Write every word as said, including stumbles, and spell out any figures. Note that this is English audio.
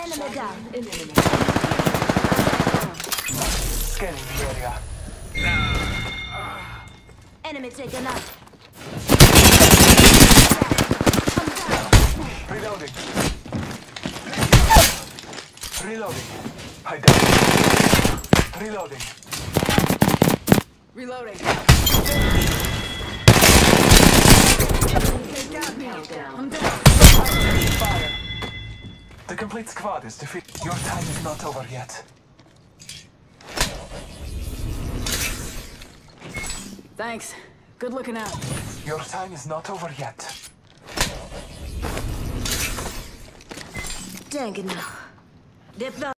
Enemy down. Enemy. Scanning the area. Enemy taken out. Reloading. Reloading. I died. Reloading. Reloading. I'm down. Fire. The complete squad is defeated. Your time is not over yet. Thanks. Good looking out. Your time is not over yet. Dang it now. Deploy.